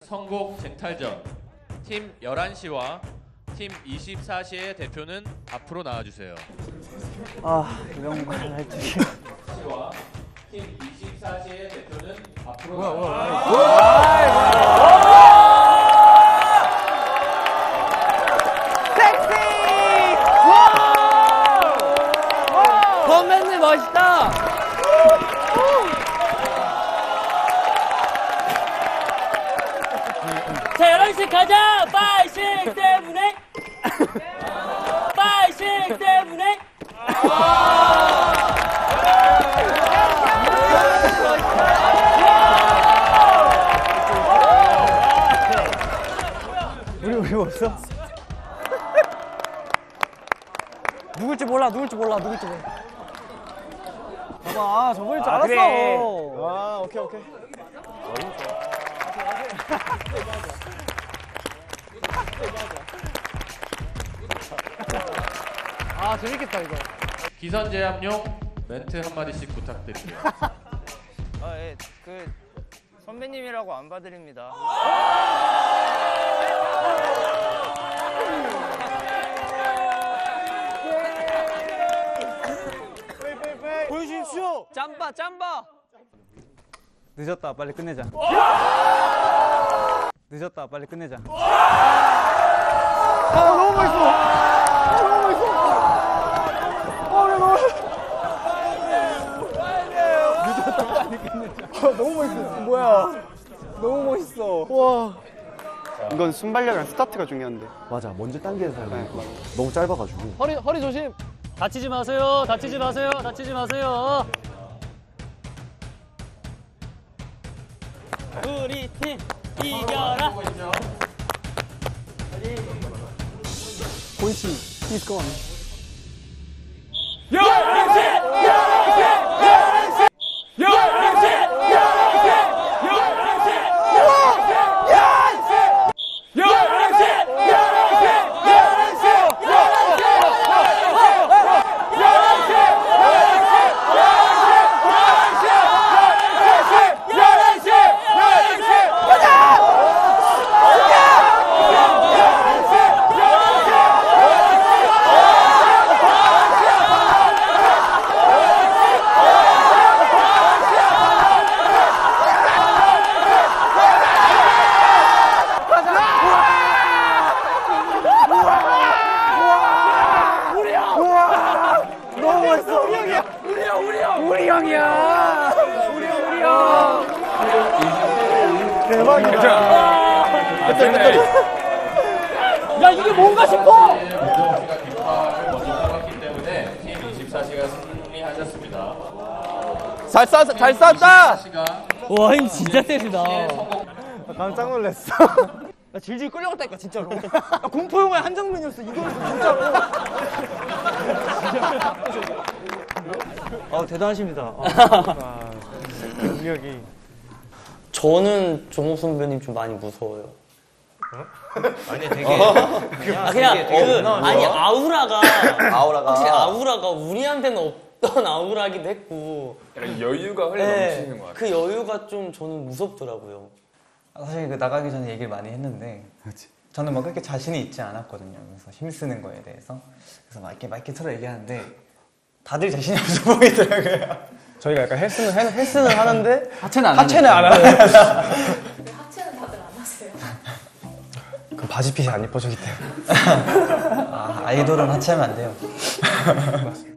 선곡 쟁탈전 팀 11시와 팀 24시의 대표는 앞으로 나와주세요. 아, 이런 걸 할 줄이야. 팀 24시의 대표는 앞으로 섹시! 선배님 멋있다! 자, 11시 가자! 5, 6, 7, 8! 5, 6, 7, 8! 우리 멋있어? 누굴지 몰라. 봐봐, 저번일 줄 알았어. 그래. 아, 오케이. 아, 재밌겠다, 이거. 기선 제압용 멘트 한마디씩 부탁드립니다. 예, 그 선배님이라고 안 봐드립니다. 보여주십시오. 짬바. 늦었다, 빨리 끝내자. 너무 멋있어. 뭐야? 너무 멋있어. 와. 이건 순발력이랑 스타트가 중요한데. 맞아, 먼저 당겨서 해야 돼. 너무 짧아가지고. 허리 조심. 다치지 마세요. 우리 팀 이겨라. 보이치, he's gone. 우리 형이야. 우리 형. 대박이다. 야, 이게 뭔가 싶어! 윤정씨가 깃발을 먼저 뽑았기 때문에 팀 24시가 승리하셨습니다. 잘 쐈다! 와, 힘 진짜 세시다. 깜짝 놀랐어. 나 질질 끌려갔다니까 진짜로. 나 공포 영화의 한 장면이었어. 이거 진짜로. 아, 대단하십니다. 능력이. 저는 종욱 선배님 좀 많이 무서워요. 아니 되게 아니 아우라가 확실히 아우라가 우리한테는 없던 아우라기도 했고 여유가 흘러 넘치는 것 같아요. 그 여유가 좀 저는 무섭더라고요. 사실 그 나가기 전에 얘기를 많이 했는데 저는 뭐 그렇게 자신이 있지 않았거든요. 그래서 힘쓰는 거에 대해서 그래서 막 이렇게 서로 얘기하는데 다들 자신이 없어 보이더라고요. 저희가 약간 헬스는 하는데 하체는 안 하체는 안 하는. 왜 하체는 다들 안 하세요? 그 바지핏이 안 예뻐지기 때문에. 아이돌은 하체하면 안 돼요.